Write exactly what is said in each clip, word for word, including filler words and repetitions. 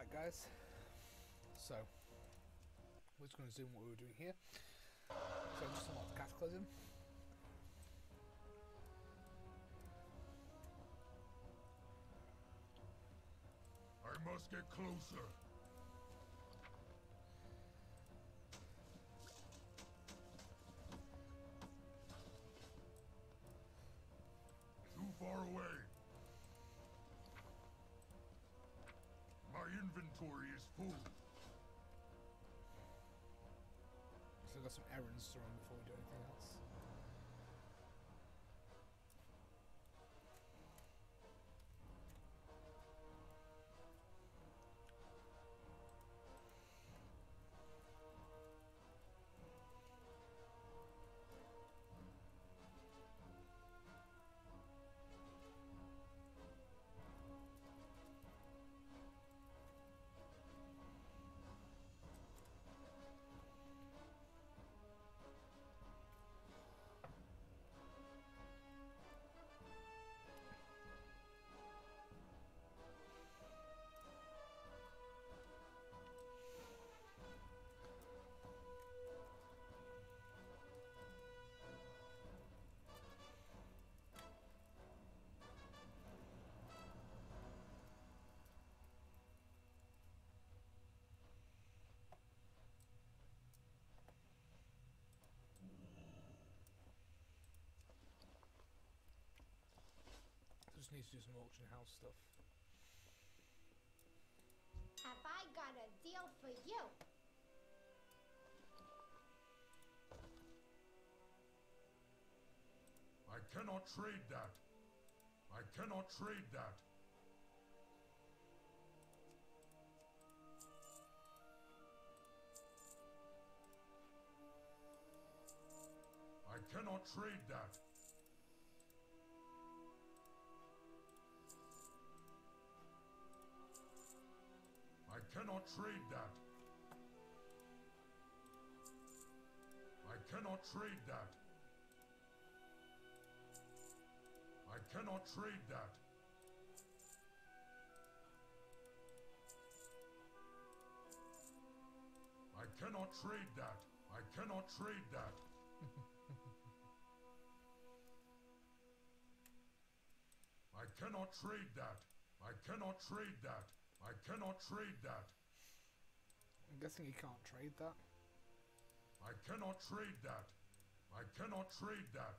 Right guys, so we're just going to zoom what we were doing here. So just unlock the cataclysm. I must get closer. Too far away. My inventory is full. So I've got some errands to run before we do anything else. Just need to do some auction house stuff. Have I got a deal for you? I cannot trade that. I cannot trade that. I cannot trade that. I cannot trade that. I cannot trade that. I cannot trade that. I cannot trade that. I cannot trade that. I cannot trade that. I cannot trade that. I cannot trade that. I'm guessing you can't trade that. I cannot trade that. I cannot trade that.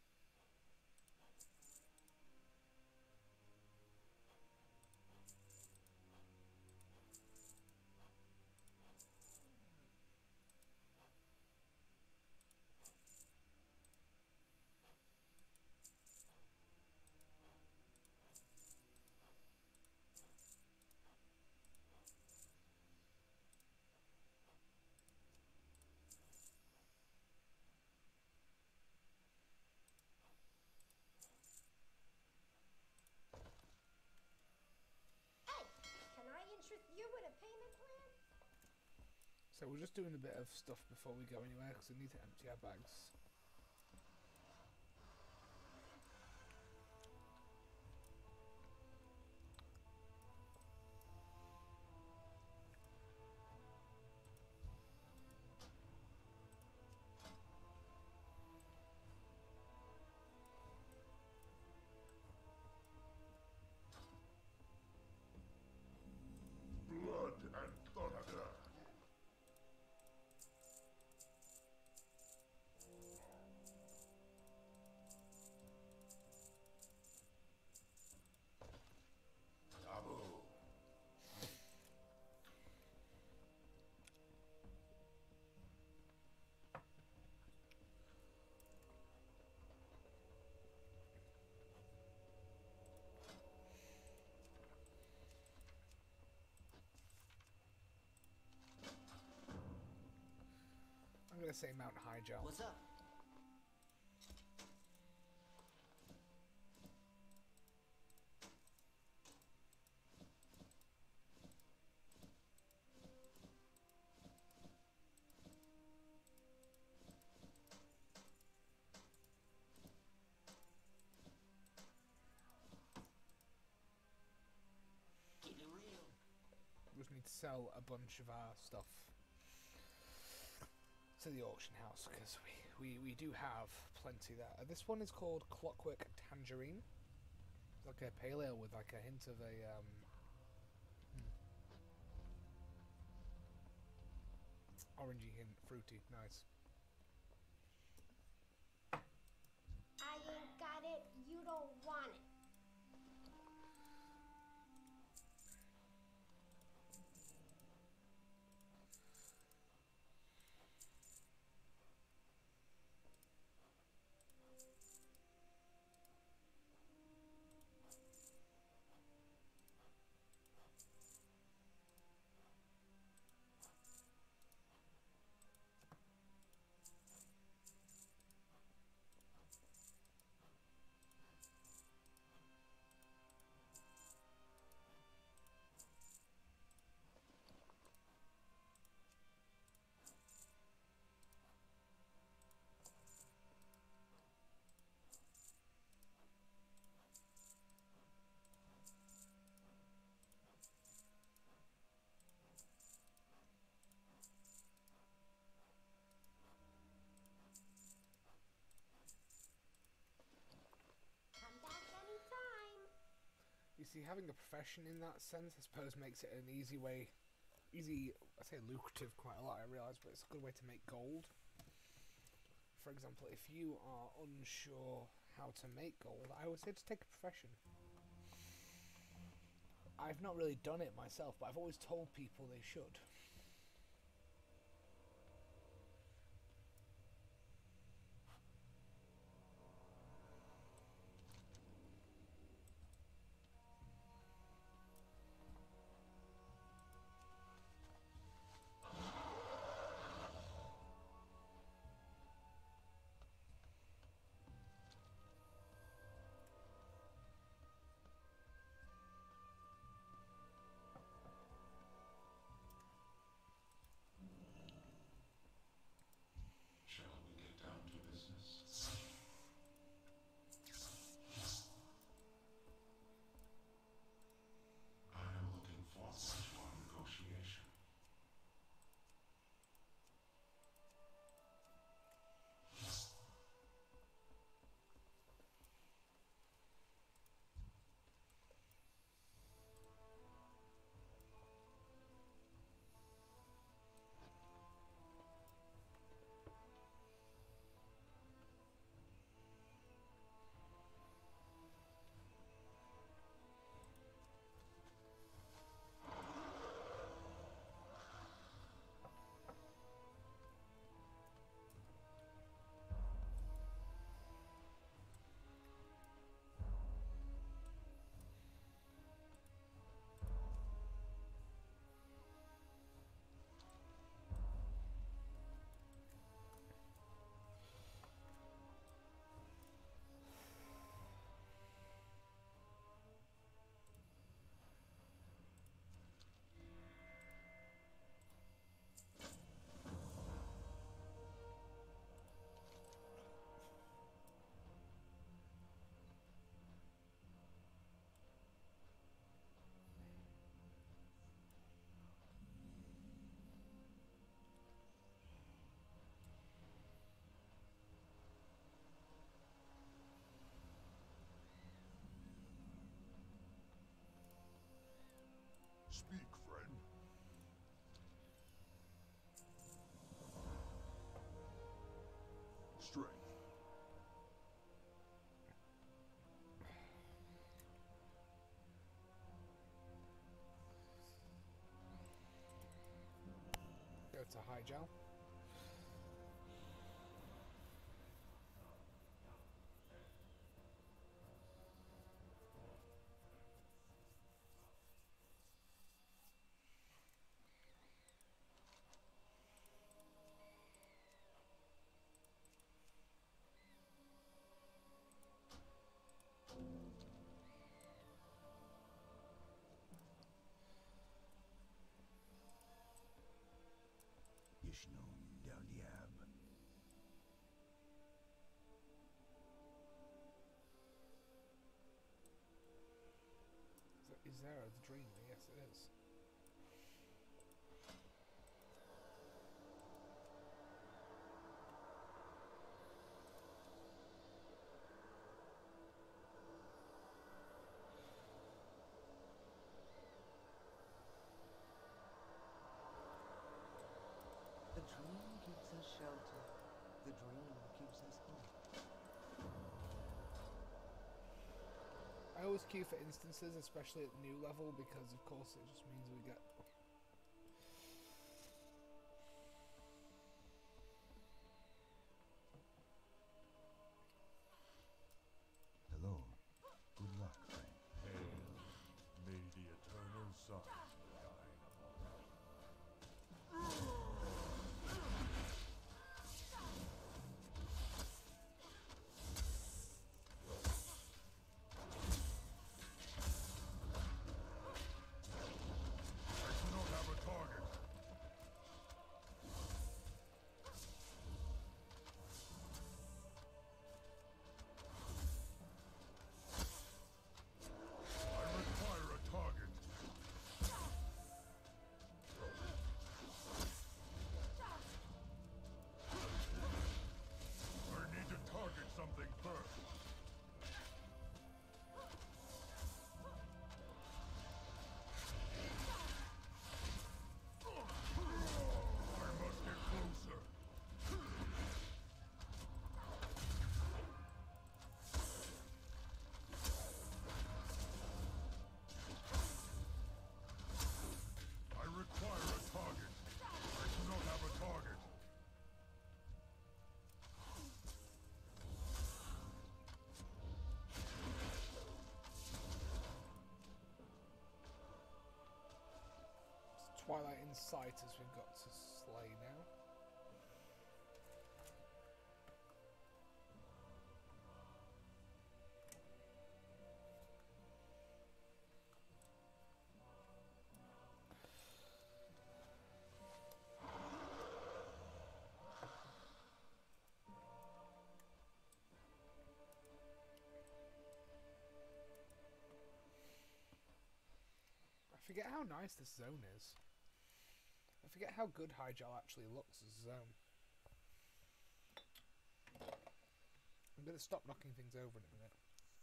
Can I interest you in a payment plan? So we're just doing a bit of stuff before we go anywhere because we need to empty our bags. Blood and thunder. Taboo. I'm going to say Mount High Jump. What's up? just need to sell a bunch of our stuff to the auction house because we, we, we do have plenty there. Uh, this one is called Clockwork Tangerine. It's like a pale ale with like a hint of a um, hmm, orangey hint, fruity, nice. I ain't got it, you don't want it. Come back anytime. You see, having a profession in that sense, I suppose, makes it an easy way, easy, I say lucrative quite a lot, I realise, but it's a good way to make gold. For example, if you are unsure how to make gold, I would say to take a profession. I've not really done it myself, but I've always told people they should. Shall we get down to business? I am looking forward to our negotiation. Speak, friend. Strength. Go to high gel. Is there a dream? Yes, it is. shelter. The dream keeps us up. I always queue for instances, especially at the new level, because of course it just means we get... Hello. Good luck, friend. Hail. May the eternal sun shine upon us. I do not have a target. I require a target. I need to target something first. I must get closer. I require a target. I do not have a target. It's Twilight in sight as we've got to slay now. I forget how nice this zone is. I forget how good Hyjal actually looks as a zone. I'm going to stop knocking things over in a minute.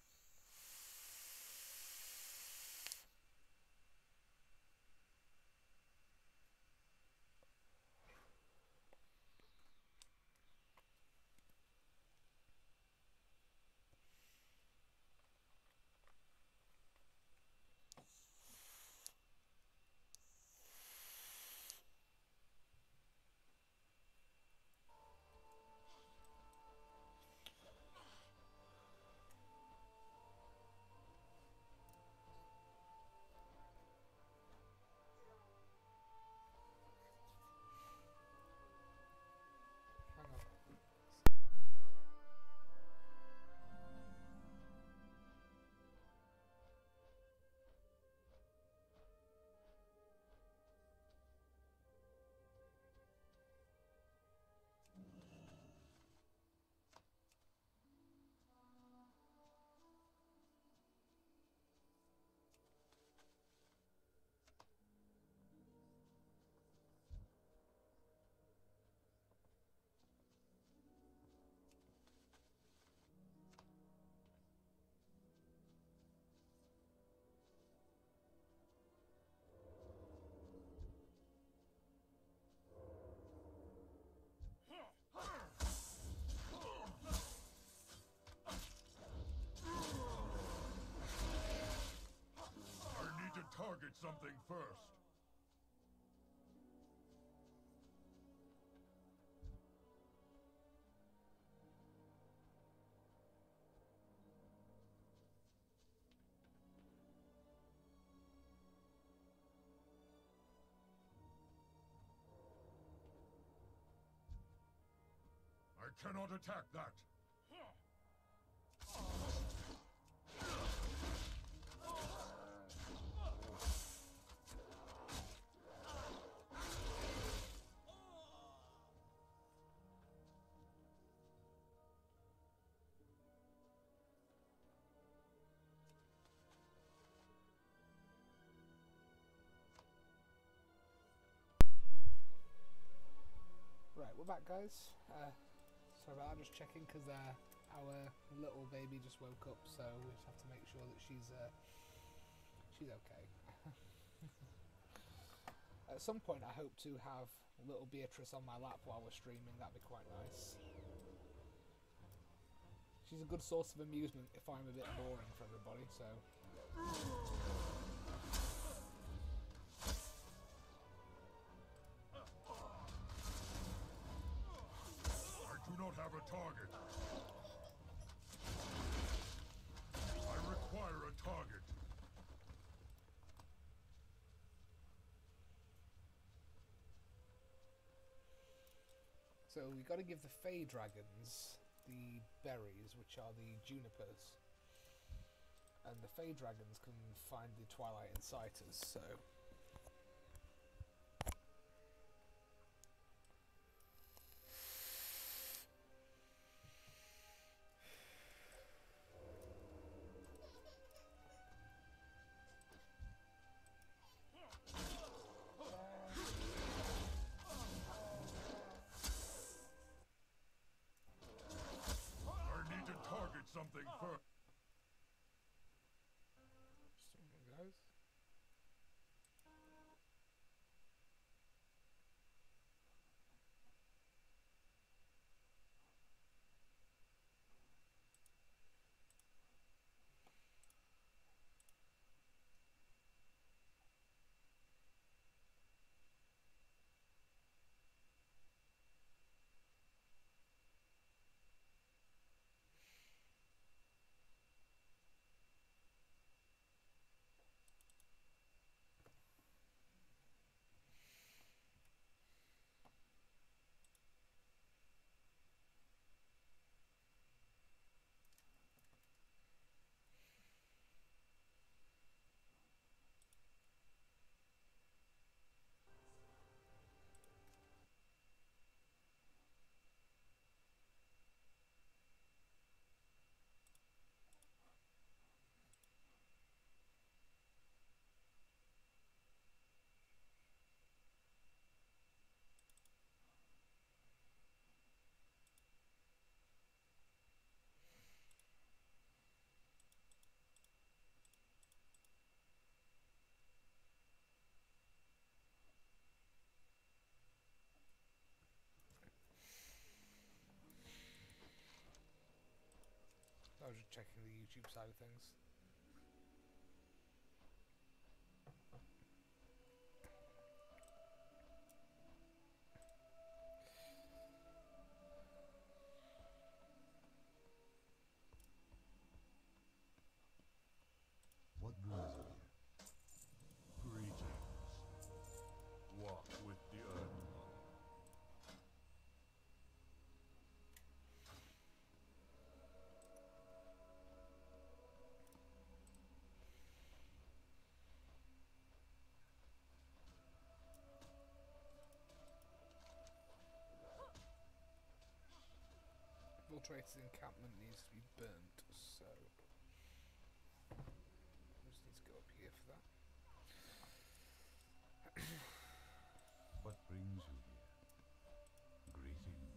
Hang on. I need to target something first. I cannot attack that. Right, we're back, guys. Uh, sorry about that, just checking because uh, our little baby just woke up, so we just have to make sure that she's uh, she's okay. At some point, I hope to have little Beatrice on my lap while we're streaming, that'd be quite nice. She's a good source of amusement if I'm a bit boring for everybody, so... I do not have a target. I require a target. So we got to give the Fey Dragons the berries, which are the junipers. And the Fey Dragons can find the Twilight Inciters, so... Something first. Guys. I was just checking the YouTube side of things. What brings you here? Greetings. Walk with the earth. Infiltrated encampment needs to be burnt, so... I just need to go up here for that. What brings you here? Greetings.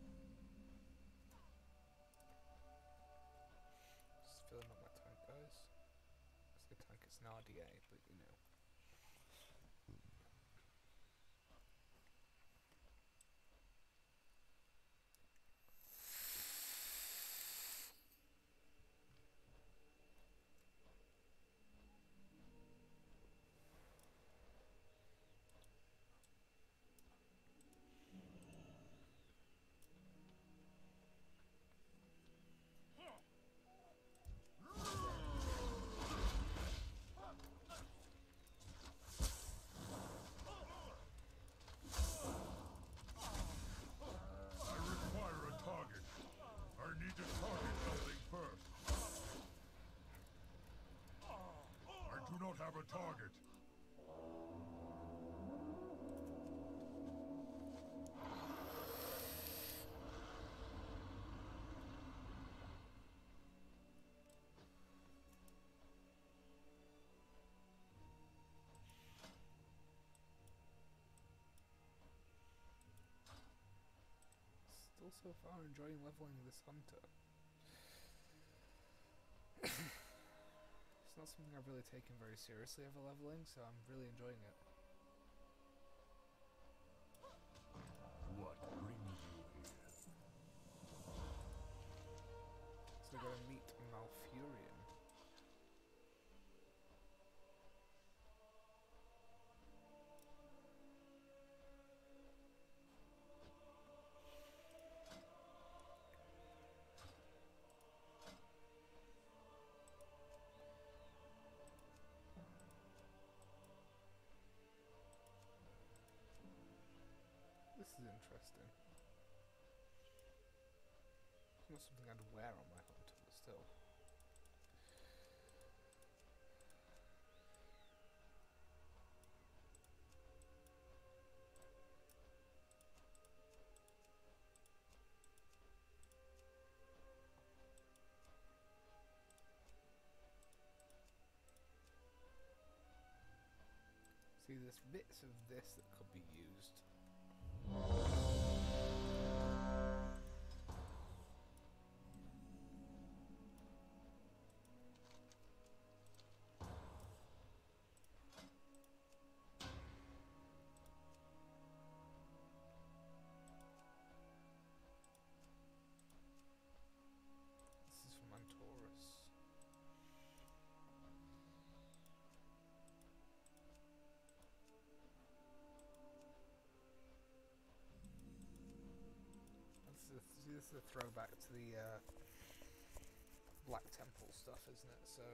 Just filling up my tank, guys. It's the tank, it's an R D A, but you know. Have a target. Still so far enjoying leveling this hunter. It's not something I've really taken very seriously ever leveling, so I'm really enjoying it. is interesting. It's not something I'd wear on my hunter, but still. See, there's bits of this that could be used. This is from Antorus. See, this is a throwback to the uh, Black Temple stuff, isn't it? So.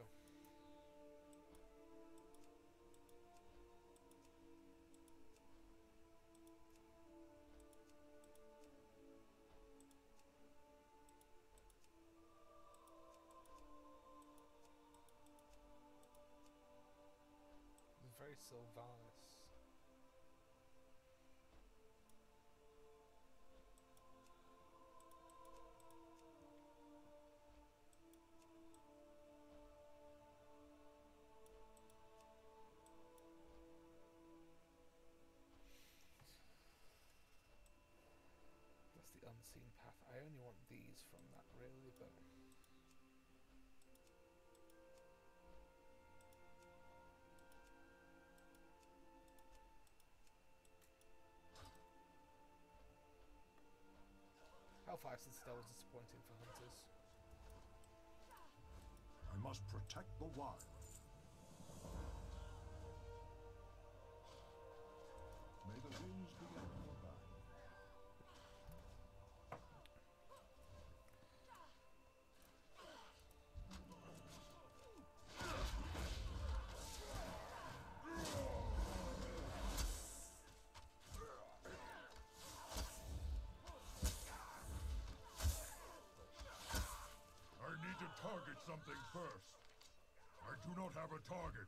It's very Sylvanas. The unseen path. I only want these from that, really, but Hellfire Citadel was disappointing for hunters. I must protect the wild. May the winds be at your back. Target something first. I do not have a target.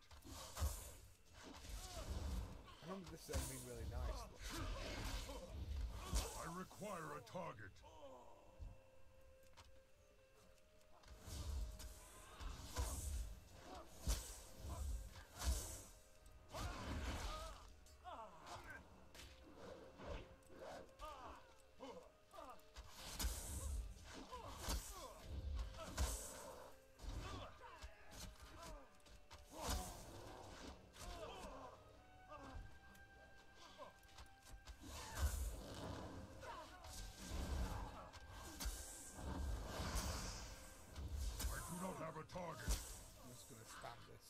I remember this zone being really nice. I require a target. Target. I'm just gonna spam this.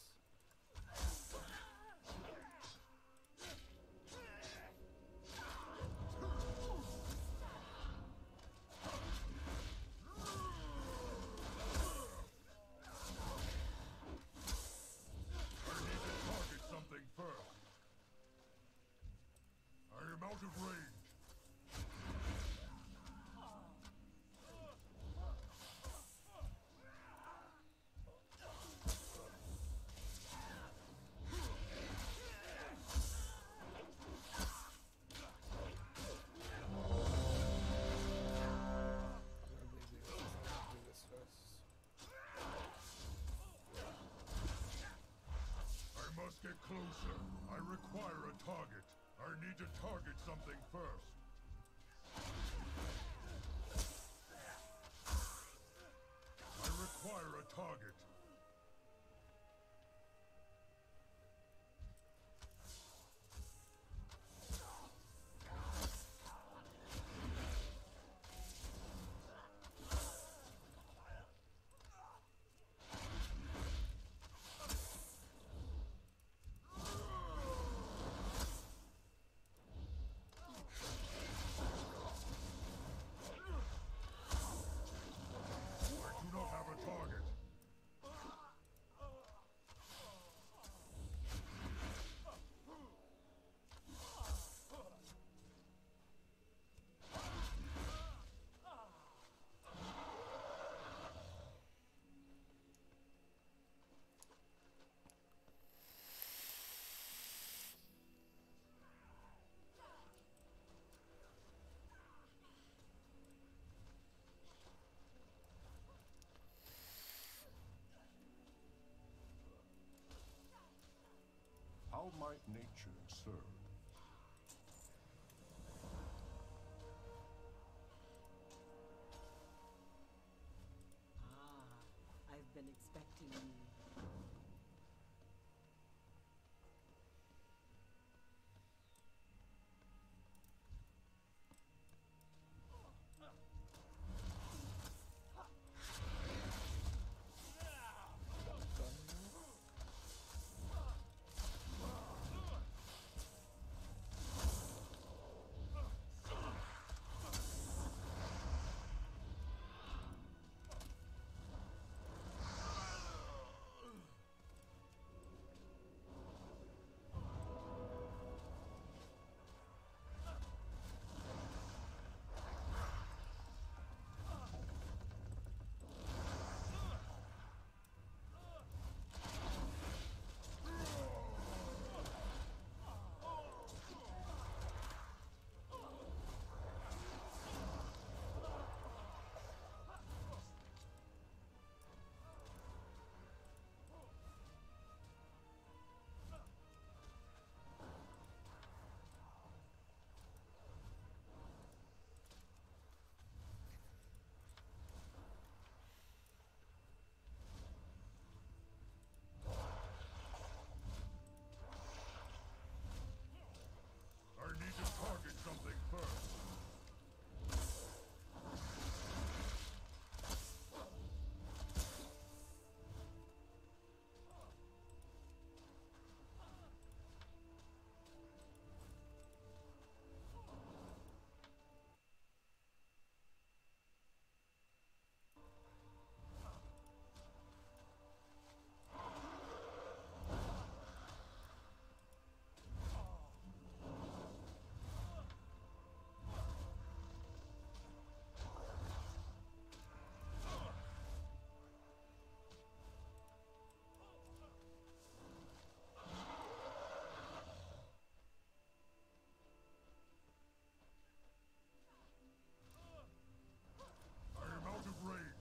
I need to target something first. I am out of range. Get closer. I require a target. I need to target something first. I require a target. might nature serve? Ah, I've been expecting you. I need to target something first. I am out of range.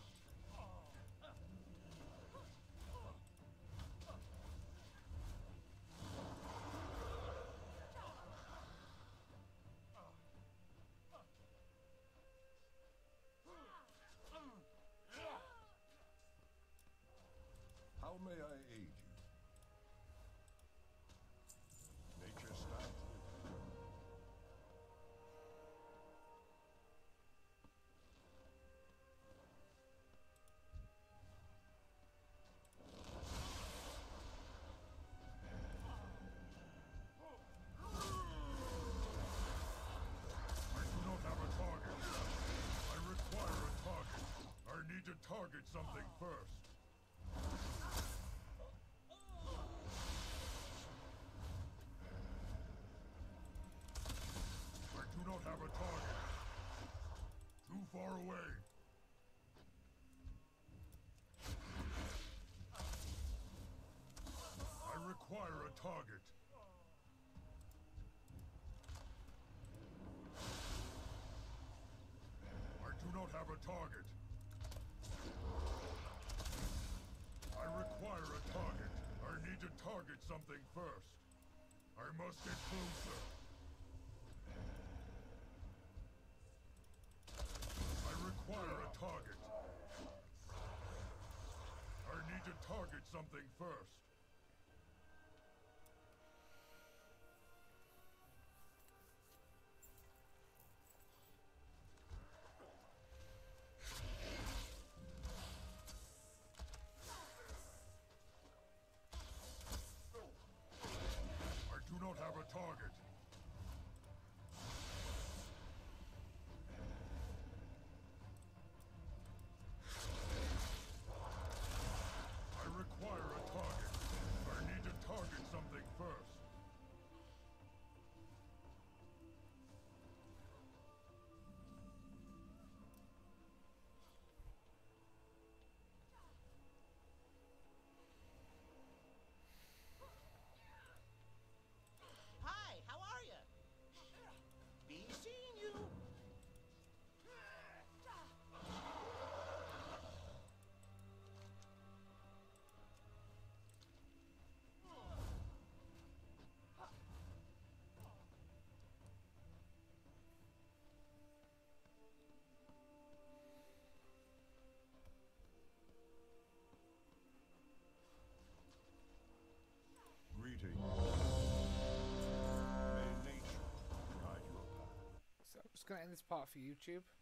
How may I aid you? Nature stands with you. I do not have a target. I require a target. I need to target something first. I do not have a target. Too far away. I require a target. I do not have a target. I require a target. I need to target something first. I must get closer. I require a target. I need to target something first. I do not have a target. I require a target. gonna end this part for YouTube.